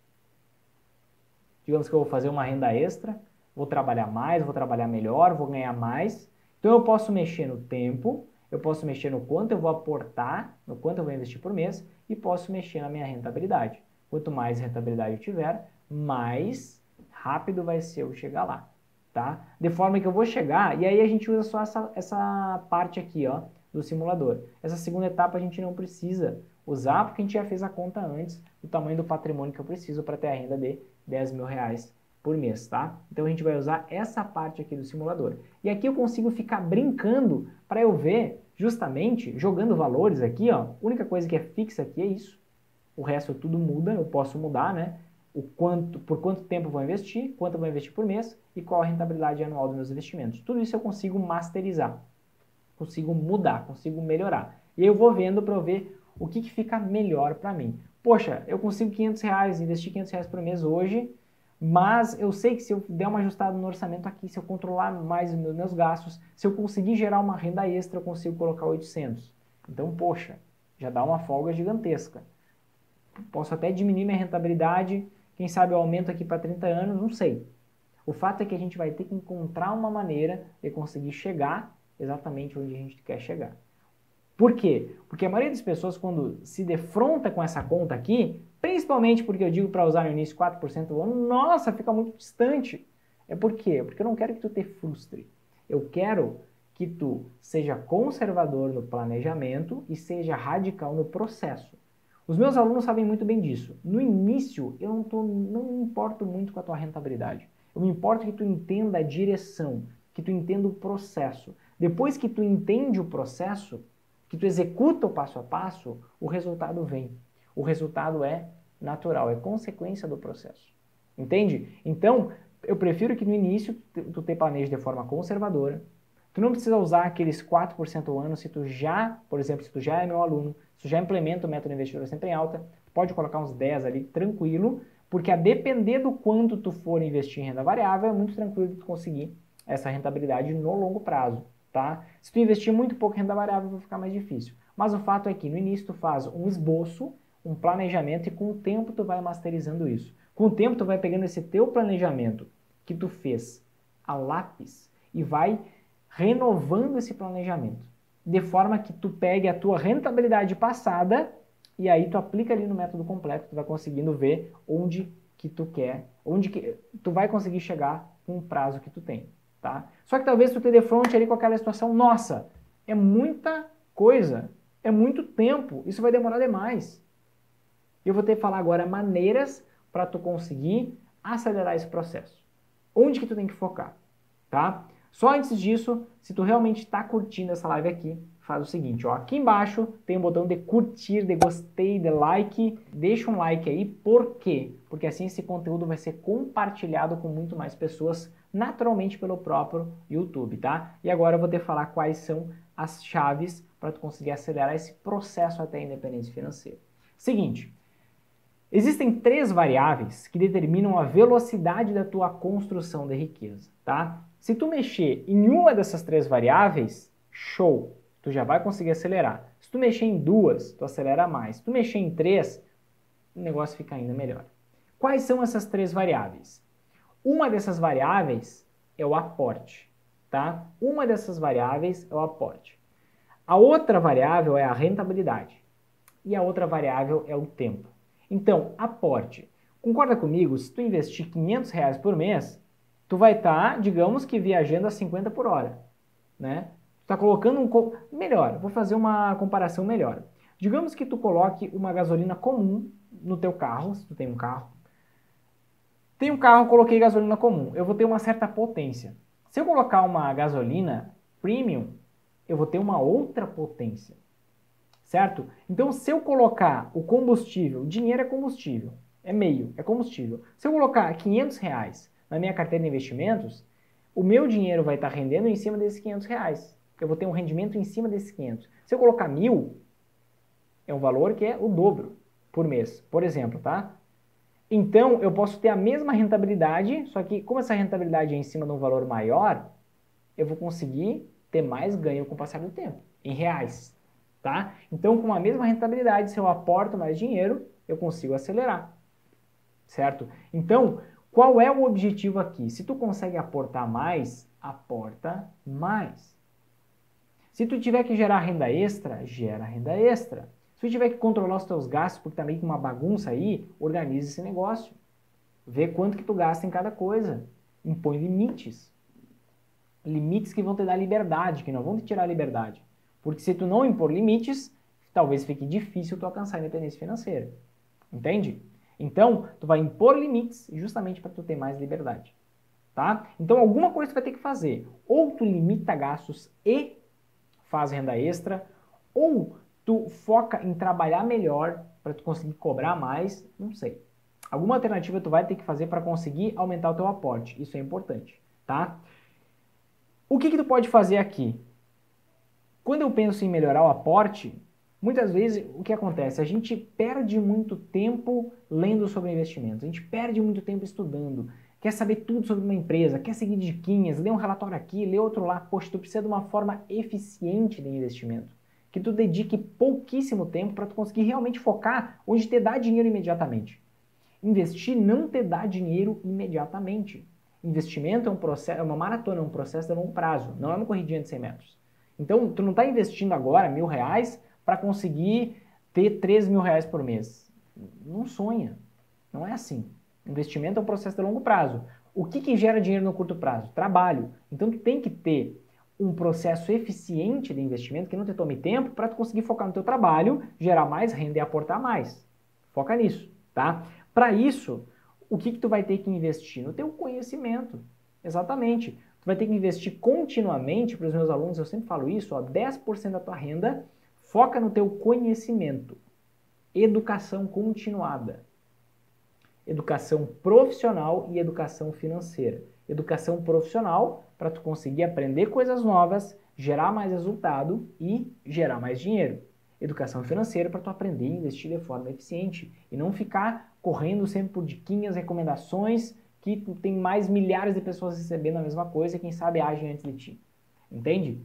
Digamos que eu vou fazer uma renda extra, vou trabalhar mais, vou trabalhar melhor, vou ganhar mais. Então, eu posso mexer no tempo, eu posso mexer no quanto eu vou aportar, no quanto eu vou investir por mês, e posso mexer na minha rentabilidade. Quanto mais rentabilidade eu tiver, mais rápido vai ser eu chegar lá, tá? De forma que eu vou chegar, e aí a gente usa só essa, essa parte aqui, ó, do simulador. Essa segunda etapa a gente não precisa usar, porque a gente já fez a conta antes do tamanho do patrimônio que eu preciso para ter a renda de dez mil reais por mês, tá? Então a gente vai usar essa parte aqui do simulador. E aqui eu consigo ficar brincando para eu ver, justamente, jogando valores aqui, ó. A única coisa que é fixa aqui é isso. O resto tudo muda, eu posso mudar, né? O quanto, por quanto tempo eu vou investir, quanto eu vou investir por mês e qual a rentabilidade anual dos meus investimentos. Tudo isso eu consigo masterizar, consigo mudar, consigo melhorar. E eu vou vendo para eu ver o que, que fica melhor para mim. Poxa, eu consigo quinhentos reais, investir quinhentos reais por mês hoje, mas eu sei que se eu der uma ajustada no orçamento aqui, se eu controlar mais os meus gastos, se eu conseguir gerar uma renda extra, eu consigo colocar oitocentos. Então, poxa, já dá uma folga gigantesca. Posso até diminuir minha rentabilidade, quem sabe eu aumento aqui para trinta anos, não sei. O fato é que a gente vai ter que encontrar uma maneira de conseguir chegar exatamente onde a gente quer chegar. Por quê? Porque a maioria das pessoas, quando se defronta com essa conta aqui, principalmente porque eu digo para usar no início quatro por cento do ano, nossa, fica muito distante. É por quê? Porque eu não quero que tu te frustre. Eu quero que tu seja conservador no planejamento e seja radical no processo. Os meus alunos sabem muito bem disso. No início, eu não, tô, não me importo muito com a tua rentabilidade. Eu me importo que tu entenda a direção, que tu entenda o processo. Depois que tu entende o processo, que tu executa o passo a passo, o resultado vem. O resultado é natural, é consequência do processo. Entende? Então, eu prefiro que no início tu te planeje de forma conservadora. Tu não precisa usar aqueles quatro por cento ao ano se tu já, por exemplo, se tu já é meu aluno, se tu já implementa o método investidor sempre em alta, tu pode colocar uns dez ali, tranquilo, porque a depender do quanto tu for investir em renda variável, é muito tranquilo de tu conseguir essa rentabilidade no longo prazo. Tá? Se tu investir muito pouco em renda variável, vai ficar mais difícil. Mas o fato é que no início tu faz um esboço, um planejamento e com o tempo tu vai masterizando isso. Com o tempo tu vai pegando esse teu planejamento que tu fez a lápis e vai renovando esse planejamento. De forma que tu pegue a tua rentabilidade passada e aí tu aplica ali no método completo, tu vai conseguindo ver onde que tu quer, onde que tu vai conseguir chegar com o prazo que tu tem. Tá? Só que talvez tu te defronte ali com aquela situação, nossa, é muita coisa, é muito tempo, isso vai demorar demais. Eu vou ter que falar agora maneiras para tu conseguir acelerar esse processo. Onde que tu tem que focar, tá? Só antes disso, se tu realmente está curtindo essa live aqui, faz o seguinte, ó, aqui embaixo tem um botão de curtir, de gostei, de like, deixa um like aí, por quê? Porque assim esse conteúdo vai ser compartilhado com muito mais pessoas, naturalmente pelo próprio YouTube, tá? E agora eu vou te falar quais são as chaves para tu conseguir acelerar esse processo até a independência financeira. Seguinte, existem três variáveis que determinam a velocidade da tua construção de riqueza, tá? Se tu mexer em uma dessas três variáveis, show, tu já vai conseguir acelerar. Se tu mexer em duas, tu acelera mais. Se tu mexer em três, o negócio fica ainda melhor. Quais são essas três variáveis? Uma dessas variáveis é o aporte, tá? Uma dessas variáveis é o aporte. A outra variável é a rentabilidade. e a outra variável é o tempo. Então, aporte. Concorda comigo? Se tu investir quinhentos reais por mês, tu vai estar, tá, digamos que viajando a cinquenta por hora, né? Tu tá colocando um... Melhor, vou fazer uma comparação melhor. Digamos que tu coloque uma gasolina comum no teu carro, se tu tem um carro. Tem um carro, coloquei gasolina comum, eu vou ter uma certa potência. Se eu colocar uma gasolina premium, eu vou ter uma outra potência, certo? Então, se eu colocar o combustível, dinheiro é combustível, é meio, é combustível. Se eu colocar quinhentos reais na minha carteira de investimentos, o meu dinheiro vai estar rendendo em cima desses quinhentos reais. Eu vou ter um rendimento em cima desses quinhentos. Se eu colocar mil, é um valor que é o dobro por mês, por exemplo, tá? Então, eu posso ter a mesma rentabilidade, só que como essa rentabilidade é em cima de um valor maior, eu vou conseguir ter mais ganho com o passar do tempo, em reais, tá? Então, com a mesma rentabilidade, se eu aporto mais dinheiro, eu consigo acelerar, certo? Então, qual é o objetivo aqui? Se tu consegue aportar mais, aporta mais. Se tu tiver que gerar renda extra, gera renda extra. Se tu tiver que controlar os teus gastos, porque tá meio que uma bagunça aí, organize esse negócio. Vê quanto que tu gasta em cada coisa. Impõe limites. Limites que vão te dar liberdade, que não vão te tirar a liberdade. Porque se tu não impor limites, talvez fique difícil tu alcançar a independência financeira. Entende? Então, tu vai impor limites justamente para tu ter mais liberdade. Tá? Então, alguma coisa tu vai ter que fazer. Ou tu limita gastos e faz renda extra, ou tu foca em trabalhar melhor para tu conseguir cobrar mais, não sei. Alguma alternativa tu vai ter que fazer para conseguir aumentar o teu aporte, isso é importante, tá? O que que tu pode fazer aqui? Quando eu penso em melhorar o aporte, muitas vezes o que acontece? A gente perde muito tempo lendo sobre investimentos, a gente perde muito tempo estudando, quer saber tudo sobre uma empresa, quer seguir diquinhas, lê um relatório aqui, lê outro lá. Poxa, tu precisa de uma forma eficiente de investimento, que tu dedique pouquíssimo tempo para tu conseguir realmente focar onde te dá dinheiro imediatamente. Investir não te dá dinheiro imediatamente. Investimento é um processo, é uma maratona, é um processo de longo prazo, não é uma corridinha de cem metros. Então, tu não está investindo agora mil reais para conseguir ter três mil reais por mês. Não sonha, não é assim. Investimento é um processo de longo prazo. O que que gera dinheiro no curto prazo? Trabalho. Então, tu tem que ter um processo eficiente de investimento que não te tome tempo para tu conseguir focar no teu trabalho, gerar mais renda e aportar mais. Foca nisso, tá? Para isso, o que que tu vai ter que investir? No teu conhecimento. Exatamente. Tu vai ter que investir continuamente, para os meus alunos eu sempre falo isso, ó, dez por cento da tua renda, foca no teu conhecimento. Educação continuada. Educação profissional e educação financeira. Educação profissional para tu conseguir aprender coisas novas, gerar mais resultado e gerar mais dinheiro. Educação financeira para tu aprender a investir de forma eficiente e não ficar correndo sempre por diquinhas, recomendações que tem mais milhares de pessoas recebendo a mesma coisa e quem sabe agem antes de ti. Entende?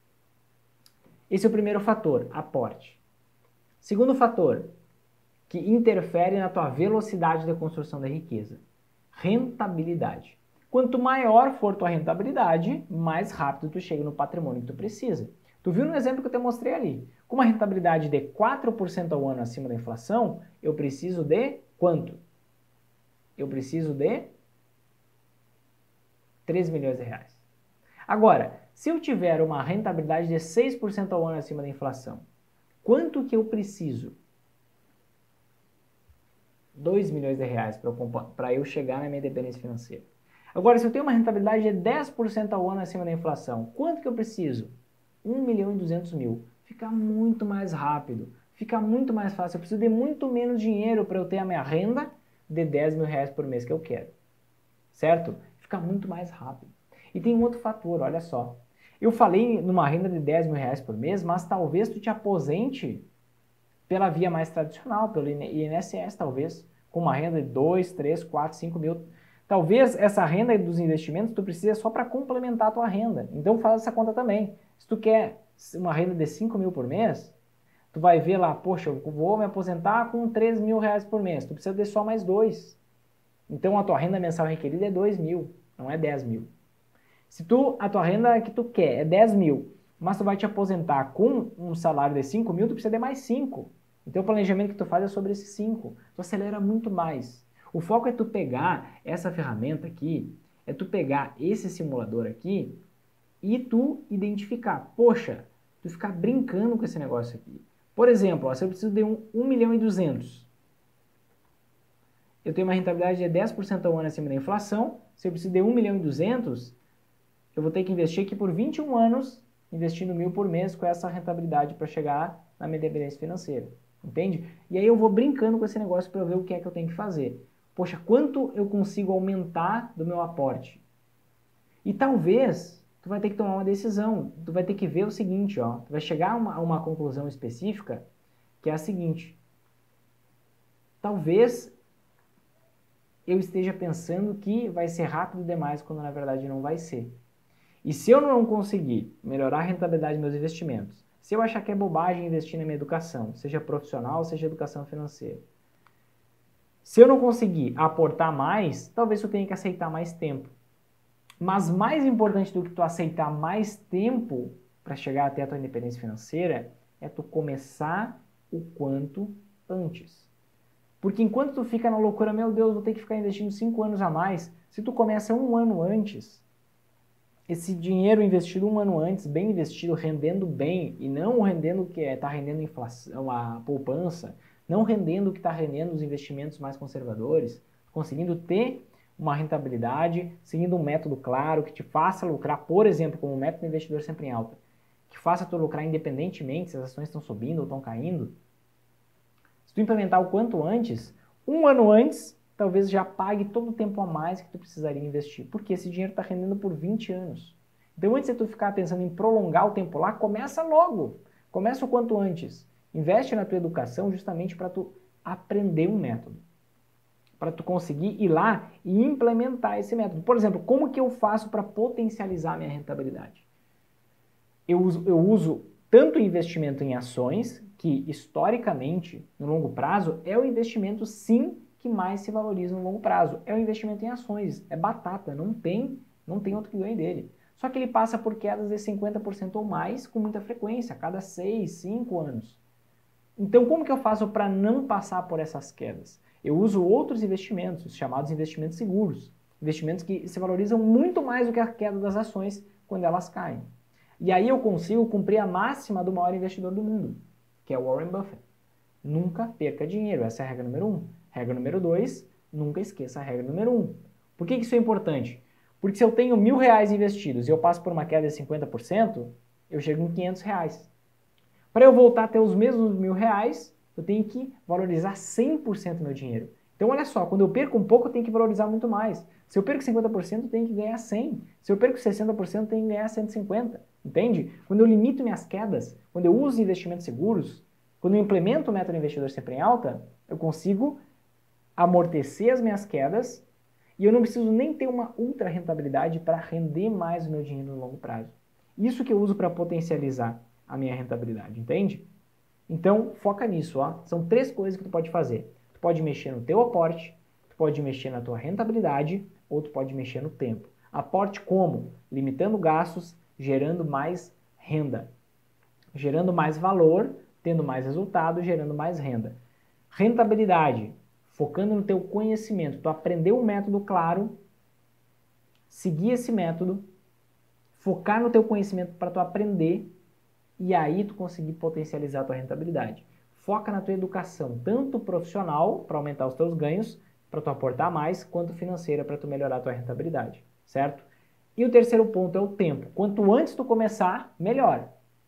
Esse é o primeiro fator, aporte. Segundo fator, que interfere na tua velocidade de construção da riqueza, rentabilidade. Quanto maior for tua rentabilidade, mais rápido tu chega no patrimônio que tu precisa. Tu viu no exemplo que eu te mostrei ali? Com uma rentabilidade de quatro por cento ao ano acima da inflação, eu preciso de quanto? Eu preciso de três milhões de reais. Agora, se eu tiver uma rentabilidade de seis por cento ao ano acima da inflação, quanto que eu preciso? dois milhões de reais para eu chegar na minha independência financeira. Agora, se eu tenho uma rentabilidade de dez por cento ao ano acima da inflação, quanto que eu preciso? um milhão e duzentos mil. Fica muito mais rápido, fica muito mais fácil. Eu preciso de muito menos dinheiro para eu ter a minha renda de dez mil reais por mês que eu quero. Certo? Fica muito mais rápido. E tem um outro fator, olha só. Eu falei numa renda de dez mil reais por mês, mas talvez tu te aposente pela via mais tradicional, pelo I N S S talvez, com uma renda de dois, três, quatro, cinco mil. Talvez essa renda dos investimentos tu precisa só para complementar a tua renda. Então faz essa conta também. Se tu quer uma renda de cinco mil por mês, tu vai ver lá, poxa, eu vou me aposentar com três mil reais por mês. Tu precisa de só mais dois. Então a tua renda mensal requerida é dois mil, não é dez mil. Se tu, a tua renda que tu quer é dez mil, mas tu vai te aposentar com um salário de cinco mil, tu precisa de mais cinco. O teu planejamento que tu faz é sobre esses cinco. Tu acelera muito mais. O foco é tu pegar essa ferramenta aqui, é tu pegar esse simulador aqui e tu identificar, poxa, tu ficar brincando com esse negócio aqui. Por exemplo, ó, se eu preciso de um, um milhão e duzentos, eu tenho uma rentabilidade de dez por cento ao ano acima da inflação, se eu preciso de um milhão e duzentos, eu vou ter que investir aqui por vinte e um anos, investindo mil por mês com essa rentabilidade para chegar na minha independência financeira, entende? E aí eu vou brincando com esse negócio para ver o que é que eu tenho que fazer. Poxa, quanto eu consigo aumentar do meu aporte? E talvez tu vai ter que tomar uma decisão, tu vai ter que ver o seguinte, ó, tu vai chegar a uma, a uma conclusão específica, que é a seguinte: talvez eu esteja pensando que vai ser rápido demais, quando na verdade não vai ser. E se eu não conseguir melhorar a rentabilidade dos meus investimentos, se eu achar que é bobagem investir na minha educação, seja profissional, seja educação financeira, se eu não conseguir aportar mais, talvez eu tenha que aceitar mais tempo. Mas mais importante do que tu aceitar mais tempo para chegar até a tua independência financeira é tu começar o quanto antes. Porque enquanto tu fica na loucura, meu Deus, vou ter que ficar investindo cinco anos a mais, se tu começa um ano antes, esse dinheiro investido um ano antes, bem investido, rendendo bem, e não rendendo o que está rendendo inflação, a poupança, não rendendo o que está rendendo os investimentos mais conservadores, conseguindo ter uma rentabilidade, seguindo um método claro, que te faça lucrar, por exemplo, como o método investidor sempre em alta, que faça tu lucrar independentemente se as ações estão subindo ou estão caindo. Se tu implementar o quanto antes, um ano antes, talvez já pague todo o tempo a mais que tu precisaria investir, porque esse dinheiro está rendendo por vinte anos. Então, antes de tu ficar pensando em prolongar o tempo lá, começa logo. Começa o quanto antes. Investe na tua educação justamente para tu aprender um método, para tu conseguir ir lá e implementar esse método. Por exemplo, como que eu faço para potencializar a minha rentabilidade? Eu uso, eu uso tanto investimento em ações, que historicamente, no longo prazo, é o investimento sim que mais se valoriza no longo prazo. É o investimento em ações, é batata, não tem, não tem outro que ganhe dele. Só que ele passa por quedas de cinquenta por cento ou mais com muita frequência, a cada seis, cinco anos. Então, como que eu faço para não passar por essas quedas? Eu uso outros investimentos, os chamados investimentos seguros. Investimentos que se valorizam muito mais do que a queda das ações quando elas caem. E aí eu consigo cumprir a máxima do maior investidor do mundo, que é o Warren Buffett. Nunca perca dinheiro, essa é a regra número um. Regra número dois, nunca esqueça a regra número um. Por que isso é importante? Porque se eu tenho mil reais investidos e eu passo por uma queda de cinquenta por cento, eu chego em quinhentos reais. Para eu voltar a ter os mesmos mil reais, eu tenho que valorizar cem por cento do meu dinheiro. Então, olha só, quando eu perco um pouco, eu tenho que valorizar muito mais. Se eu perco cinquenta por cento, eu tenho que ganhar cem. Se eu perco sessenta por cento, eu tenho que ganhar cento e cinquenta. Entende? Quando eu limito minhas quedas, quando eu uso investimentos seguros, quando eu implemento o método investidor sempre em alta, eu consigo amortecer as minhas quedas e eu não preciso nem ter uma ultra rentabilidade para render mais o meu dinheiro no longo prazo. Isso que eu uso para potencializar a minha rentabilidade, entende? Então, foca nisso, ó. São três coisas que tu pode fazer. Tu pode mexer no teu aporte, tu pode mexer na tua rentabilidade, ou tu pode mexer no tempo. Aporte como? Limitando gastos, gerando mais renda. Gerando mais valor, tendo mais resultado, gerando mais renda. Rentabilidade, focando no teu conhecimento. Tu aprendeu um método claro, seguir esse método, focar no teu conhecimento para tu aprender e aí tu conseguir potencializar a tua rentabilidade. Foca na tua educação, tanto profissional, para aumentar os teus ganhos, para tu aportar mais, quanto financeira, para tu melhorar a tua rentabilidade, certo? E o terceiro ponto é o tempo. Quanto antes tu começar, melhor.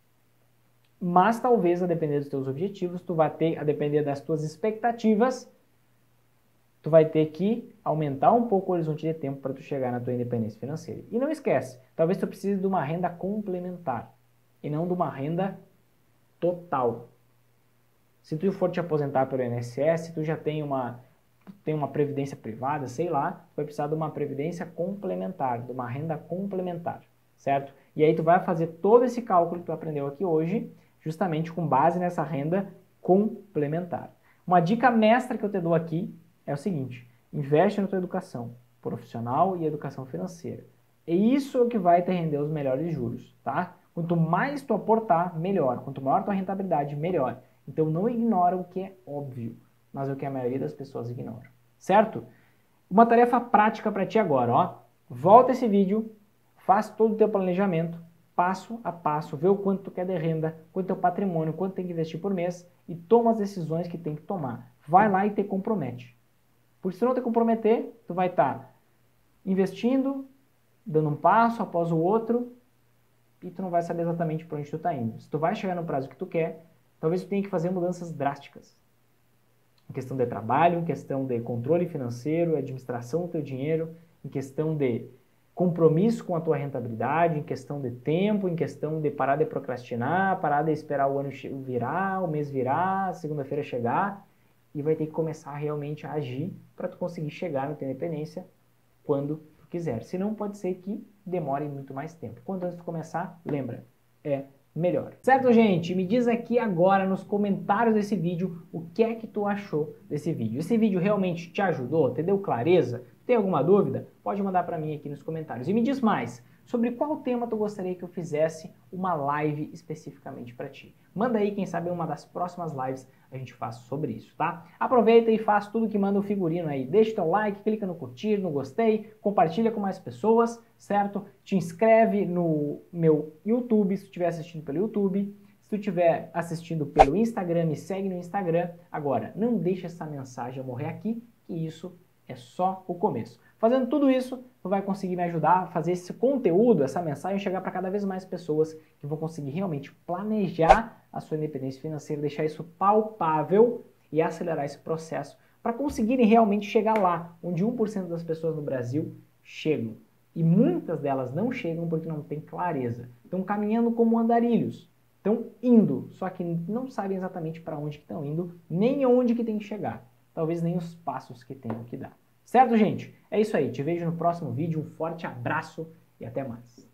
Mas talvez, a depender dos teus objetivos, tu vai ter, a depender das tuas expectativas, tu vai ter que aumentar um pouco o horizonte de tempo para tu chegar na tua independência financeira. E não esquece, talvez tu precise de uma renda complementar e não de uma renda total. Se tu for te aposentar pelo I N S S, tu já tem uma, tem uma previdência privada, sei lá, tu vai precisar de uma previdência complementar, de uma renda complementar, certo? E aí tu vai fazer todo esse cálculo que tu aprendeu aqui hoje, justamente com base nessa renda complementar. Uma dica mestra que eu te dou aqui é o seguinte: investe na tua educação profissional e educação financeira. E isso é o que vai te render os melhores juros, tá? Quanto mais tu aportar, melhor. Quanto maior tua rentabilidade, melhor. Então não ignora o que é óbvio, mas o que a maioria das pessoas ignora, certo? Uma tarefa prática para ti agora, ó. Volta esse vídeo, faz todo o teu planejamento, passo a passo, vê o quanto tu quer de renda, quanto teu patrimônio, quanto tem que investir por mês e toma as decisões que tem que tomar. Vai lá e te compromete. Porque se tu não te comprometer, tu vai estar investindo, dando um passo após o outro e tu não vai saber exatamente para onde tu está indo. Se tu vai chegar no prazo que tu quer, talvez tu tenha que fazer mudanças drásticas. Em questão de trabalho, em questão de controle financeiro, administração do teu dinheiro, em questão de compromisso com a tua rentabilidade, em questão de tempo, em questão de parar de procrastinar, parar de esperar o ano virar, o mês virar, a segunda-feira chegar, e vai ter que começar realmente a agir para tu conseguir chegar na tua independência quando tu quiser. Senão pode ser que demore muito mais tempo. Quanto antes tu começar, lembra, é melhor. Certo, gente? Me diz aqui agora nos comentários desse vídeo o que é que tu achou desse vídeo. Esse vídeo realmente te ajudou? Te deu clareza? Tem alguma dúvida? Pode mandar para mim aqui nos comentários. E me diz mais, sobre qual tema tu gostaria que eu fizesse uma live especificamente para ti. Manda aí, quem sabe uma das próximas lives a gente faz sobre isso, tá? Aproveita e faz tudo que manda o figurino aí. Deixa teu like, clica no curtir, no gostei, compartilha com mais pessoas, certo? Te inscreve no meu YouTube, se tu estiver assistindo pelo YouTube. Se tu estiver assistindo pelo Instagram, me segue no Instagram. Agora, não deixa essa mensagem morrer aqui, que isso é só o começo. Fazendo tudo isso, tu vai conseguir me ajudar a fazer esse conteúdo, essa mensagem chegar para cada vez mais pessoas que vão conseguir realmente planejar a sua independência financeira, deixar isso palpável e acelerar esse processo para conseguirem realmente chegar lá, onde um por cento das pessoas no Brasil chegam. E muitas delas não chegam porque não têm clareza. Estão caminhando como andarilhos. Estão indo, só que não sabem exatamente para onde que estão indo, nem onde que tem que chegar. Talvez nem os passos que tenham que dar. Certo, gente? É isso aí. Te vejo no próximo vídeo. Um forte abraço e até mais.